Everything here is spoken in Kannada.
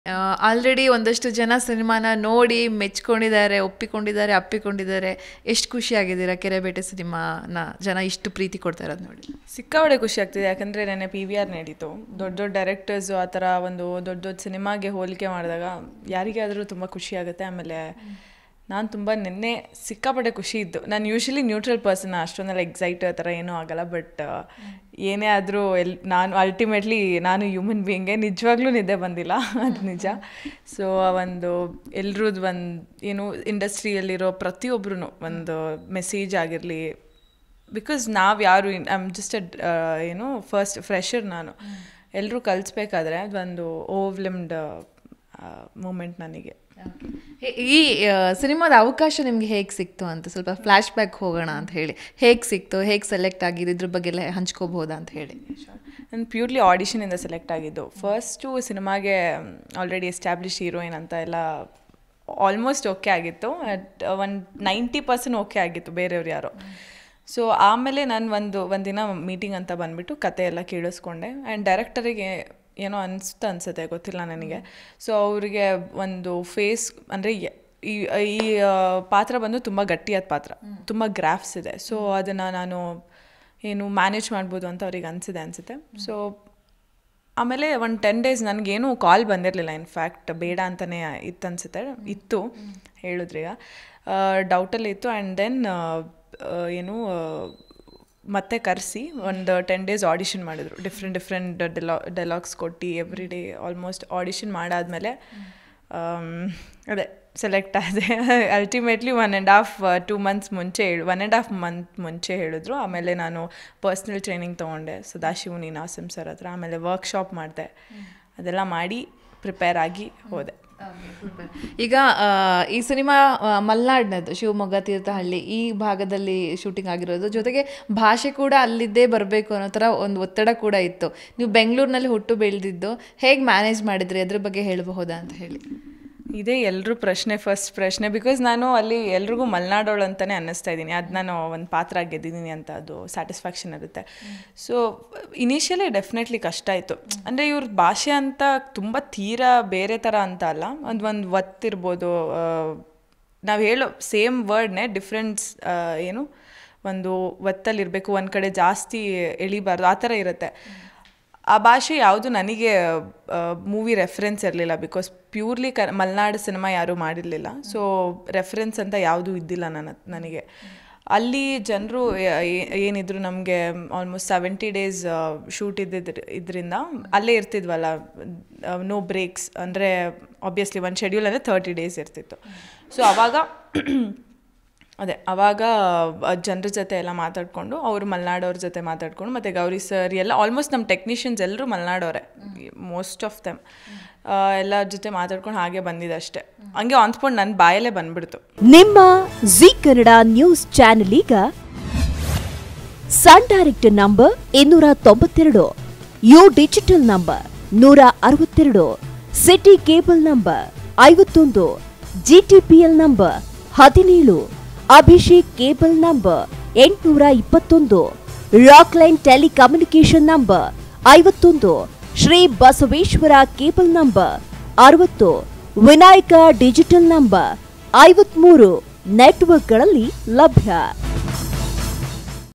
ಆಲ್ರೆಡಿ ಒಂದಷ್ಟು ಜನ ಸಿನಿಮಾನ ನೋಡಿ ಮೆಚ್ಕೊಂಡಿದ್ದಾರೆ, ಒಪ್ಪಿಕೊಂಡಿದ್ದಾರೆ, ಅಪ್ಪಿಕೊಂಡಿದ್ದಾರೆ. ಎಷ್ಟು ಖುಷಿಯಾಗಿದ್ದೀರಾ ಕೆರೆಬೇಟೆ ಸಿನಿಮಾನ ಜನ ಇಷ್ಟು ಪ್ರೀತಿ ಕೊಡ್ತಾ ಇರೋದು ನೋಡಿ? ಸಿಕ್ಕಾಪಟ್ಟೆ ಖುಷಿ ಆಗ್ತಿದೆ. ಯಾಕಂದರೆ ನೆನ್ನೆ PVR ನಡೀತು. ದೊಡ್ಡ ದೊಡ್ಡ ಡೈರೆಕ್ಟರ್ಸು ಆ ಥರ ಒಂದು ದೊಡ್ಡ ದೊಡ್ಡ ಸಿನಿಮಾಗೆ ಹೋಲಿಕೆ ಮಾಡಿದಾಗ ಯಾರಿಗೇ ಆದರೂ ತುಂಬ ಖುಷಿ ಆಗುತ್ತೆ. ಆಮೇಲೆ ನಾನು ತುಂಬ ನಿನ್ನೆ ಸಿಕ್ಕಾಪಟ್ಟೆ ಖುಷಿ ಇದ್ದು. ನಾನು ಯೂಶ್ವಲಿ ನ್ಯೂಟ್ರಲ್ ಪರ್ಸನ್, ಅಷ್ಟೊಂದೆಲ್ಲ ಎಕ್ಸೈಟ್ ಆ ಥರ ಏನೂ ಆಗೋಲ್ಲ. ಬಟ್ ಏನೇ ಆದರೂ ನಾನು ಅಲ್ಟಿಮೇಟ್ಲಿ ನಾನು ಹ್ಯೂಮನ್ ಬೀಯಿಂಗೆ, ನಿಜವಾಗ್ಲೂ ನಿದ್ದೆ ಬಂದಿಲ್ಲ, ಅದು ನಿಜ. ಸೊ ಒಂದು ಎಲ್ರದ್ದು ಏನು ಇಂಡಸ್ಟ್ರಿಯಲ್ಲಿರೋ ಪ್ರತಿಯೊಬ್ಬರೂ ಒಂದು ಮೆಸೇಜ್ ಆಗಿರಲಿ. ಬಿಕಾಸ್ ನಾವು ಯಾರು I am just first fresher. ನಾನು ಎಲ್ಲರೂ ಕಲಿಸ್ಬೇಕಾದ್ರೆ ಅದೊಂದು ಓವರ್ಲಿಮ್ಡ್ ಮೂಮೆಂಟ್ ನನಗೆ. ಈ ಸಿನಿಮಾದ ಅವಕಾಶ ನಿಮ್ಗೆ ಹೇಗೆ ಸಿಕ್ತು ಅಂತ ಸ್ವಲ್ಪ ಫ್ಲ್ಯಾಶ್ ಬ್ಯಾಕ್ ಹೋಗೋಣ ಅಂತ ಹೇಳಿ. ಹೇಗೆ ಸಿಕ್ತು, ಹೇಗೆ ಸೆಲೆಕ್ಟ್ ಆಗಿದ್ದು, ಇದ್ರ ಬಗ್ಗೆ ಎಲ್ಲ ಹಂಚ್ಕೋಬೋದಾ ಅಂತ ಹೇಳಿ? ನಾನು ಪ್ಯೂರ್ಲಿ ಆಡಿಷನಿಂದ ಸೆಲೆಕ್ಟ್ ಆಗಿದ್ದು. ಫಸ್ಟು ಸಿನಿಮಾಗೆ ಆಲ್ರೆಡಿ ಎಸ್ಟಾಬ್ಲಿಷ್ ಹೀರೋಯಿನ್ ಅಂತ ಎಲ್ಲ ಆಲ್ಮೋಸ್ಟ್ ಓಕೆ ಆಗಿತ್ತು. ಒಂದು 90% ಓಕೆ ಆಗಿತ್ತು ಬೇರೆಯವ್ರು ಯಾರೋ. ಸೊ ಆಮೇಲೆ ನಾನು ಒಂದಿನ ಮೀಟಿಂಗ್ ಅಂತ ಬಂದುಬಿಟ್ಟು ಕತೆ ಎಲ್ಲ ಕೇಳಿಸ್ಕೊಂಡೆ. ಆ್ಯಂಡ್ ಡೈರೆಕ್ಟರಿಗೆ ಏನೋ ಅನಿಸುತ್ತೆ, ಗೊತ್ತಿಲ್ಲ ನನಗೆ. ಸೊ ಅವರಿಗೆ ಒಂದು ಫೇಸ್ ಅಂದರೆ ಈ ಪಾತ್ರ ಬಂದು ತುಂಬ ಗಟ್ಟಿಯಾದ ಪಾತ್ರ, ತುಂಬ ಗ್ರಾಫ್ಸ್ ಇದೆ. ಸೊ ಅದನ್ನು ನಾನು ಮ್ಯಾನೇಜ್ ಮಾಡ್ಬೋದು ಅಂತ ಅವ್ರಿಗೆ ಅನಿಸುತ್ತೆ. ಸೊ ಆಮೇಲೆ ಒಂದು 10 days ನನಗೇನು ಕಾಲ್ ಬಂದಿರಲಿಲ್ಲ. ಇನ್ಫ್ಯಾಕ್ಟ್ ಬೇಡ ಅಂತಲೇ ಇತ್ತು ಹೇಳಿದ್ರೀಗ ಡೌಟಲ್ಲಿ ಇತ್ತು. ಆ್ಯಂಡ್ ದೆನ್ ಮತ್ತೆ ಕರೆಸಿ ಒಂದು 10 days ಆಡಿಷನ್ ಮಾಡಿದ್ರು. ಡಿಫ್ರೆಂಟ್ ಡೈಲಾಗ್ಸ್ ಕೊಟ್ಟು ಎವ್ರಿ ಡೇ ಆಲ್ಮೋಸ್ಟ್ ಆಡಿಷನ್ ಮಾಡಾದಮೇಲೆ ಅದೇ ಸೆಲೆಕ್ಟ್ ಆದೆ. ಅಲ್ಟಿಮೇಟ್ಲಿ 1.5 months ಮುಂಚೆ 1.5 month ಮುಂಚೆ ಹೇಳಿದ್ರು. ಆಮೇಲೆ ನಾನು ಪರ್ಸ್ನಲ್ ಟ್ರೈನಿಂಗ್ ತೊಗೊಂಡೆ ಸದಾಶಿವ ನೀನಾಸಂ ಸರ್ ಹತ್ರ. ಆಮೇಲೆ ವರ್ಕ್ಶಾಪ್ ಮಾಡಿದೆ. ಅದೆಲ್ಲ ಮಾಡಿ ಪ್ರಿಪೇರ್ ಆಗಿ ಹೋದೆ. ಈಗ ಈ ಸಿನಿಮಾ ಮಲೆನಾಡಿನದ್ದು, ಶಿವಮೊಗ್ಗ, ತೀರ್ಥಹಳ್ಳಿ ಈ ಭಾಗದಲ್ಲಿ ಶೂಟಿಂಗ್ ಆಗಿರೋದು. ಜೊತೆಗೆ ಭಾಷೆ ಕೂಡ ಅಲ್ಲಿದ್ದೇ ಬರಬೇಕು ಅನ್ನೋ ಥರ ಒಂದು ಒತ್ತಡ ಕೂಡ ಇತ್ತು. ನೀವು ಬೆಂಗಳೂರಿನಲ್ಲಿ ಹುಟ್ಟು ಬೆಳೆದಿದ್ದು, ಹೇಗೆ ಮ್ಯಾನೇಜ್ ಮಾಡಿದ್ರಿ, ಅದ್ರ ಬಗ್ಗೆ ಹೇಳಬಹುದಾ ಅಂತ ಹೇಳಿ? ಇದೇ ಎಲ್ಲರೂ ಫಸ್ಟ್ ಪ್ರಶ್ನೆ. ಬಿಕಾಸ್ ನಾನು ಅಲ್ಲಿ ಎಲ್ರಿಗೂ ಮಲೆನಾಡೋಳು ಅಂತಲೇ ಅನ್ನಿಸ್ತಾ ಇದ್ದೀನಿ. ಅದು ನಾನು ಒಂದು ಪಾತ್ರ ಗೆದ್ದಿದ್ದೀನಿ ಅಂತ ಅದು ಸ್ಯಾಟಿಸ್ಫ್ಯಾಕ್ಷನ್ ಇರುತ್ತೆ. ಸೊ ಇನಿಷಿಯಲಿ ಡೆಫಿನೆಟ್ಲಿ ಕಷ್ಟ ಆಯಿತು. ಅಂದರೆ ಇವ್ರ ಭಾಷೆ ಅಂತ ತುಂಬ ತೀರಾ ಬೇರೆ ಥರ ಅಂತ ಅಲ್ಲ, ಒಂದು ಒತ್ತಿರ್ಬೋದು. ನಾವು ಹೇಳೋ ಸೇಮ್ ವರ್ಡ್ನೇ ಡಿಫ್ರೆನ್ಸ್ ಒಂದು ಒತ್ತಲ್ಲಿರಬೇಕು, ಒಂದು ಕಡೆ ಜಾಸ್ತಿ ಎಳಿಬಾರ್ದು, ಆ ಥರ ಇರುತ್ತೆ. ಆ ಭಾಷೆ ಯಾವುದು ನನಗೆ ಮೂವಿ ರೆಫರೆನ್ಸ್ ಇರಲಿಲ್ಲ. ಬಿಕಾಸ್ ಪ್ಯೂರ್ಲಿ ಮಲೆನಾಡು ಸಿನಿಮಾ ಯಾರೂ ಮಾಡಿರಲಿಲ್ಲ. ಸೊ ರೆಫರೆನ್ಸ್ ಅಂತ ಯಾವುದೂ ಇದ್ದಿಲ್ಲ ನನಗೆ. ಅಲ್ಲಿ ಜನರು ಏನಿದ್ರು ನಮಗೆ ಆಲ್ಮೋಸ್ಟ್ 70 days ಶೂಟ್ ಇದರಿಂದ ಅಲ್ಲೇ ಇರ್ತಿದ್ವಲ್ಲ, ನೋ ಬ್ರೇಕ್ಸ್. ಅಂದರೆ ಆಬ್ವಿಯಸ್ಲಿ ಒಂದು ಶೆಡ್ಯೂಲ್ ಅಂದರೆ 30 days ಇರ್ತಿತ್ತು. ಸೊ ಆವಾಗ ಜನರ ಜೊತೆ ಎಲ್ಲ ಮಾತಾಡಿಕೊಂಡು, ಅವರು ಮಲೆನಾಡವ್ರ ಜೊತೆ ಮಾತಾಡಿಕೊಂಡು, ಮತ್ತು ಗೌರಿ ಸರ್ ಎಲ್ಲ ಆಲ್ಮೋಸ್ಟ್ ನಮ್ಮ ಟೆಕ್ನಿಷಿಯನ್ಸ್ ಎಲ್ಲರೂ ಮಲೆನಾಡವ್ರೆ, ಮೋಸ್ಟ್ ಆಫ್ ದೆಮ್. ಎಲ್ಲರ ಜೊತೆ ಮಾತಾಡ್ಕೊಂಡು ಹಾಗೆ ಬಂದಿದೆ ಅಷ್ಟೇ. ಹಂಗೆ ಆನ್ ಸ್ಪಾಟ್ ನನ್ನ ಬಾಯಲ್ಲೇ ಬಂದ್ಬಿಡ್ತು. ನಿಮ್ಮ ಜೀ ಕನ್ನಡ ನ್ಯೂಸ್ ಚಾನೆಲ್ ಈಗ Sun Direct number 292, U digital number 162, city cable number 51, GTPL number 17, Abhishek cable number 821, Rockline telecommunication number 51, Shri Basaveshwara cable number 60, Vinayaka digital number 53 ನೆಟ್ವರ್ಕ್ಗಳಲ್ಲಿ ಲಭ್ಯ.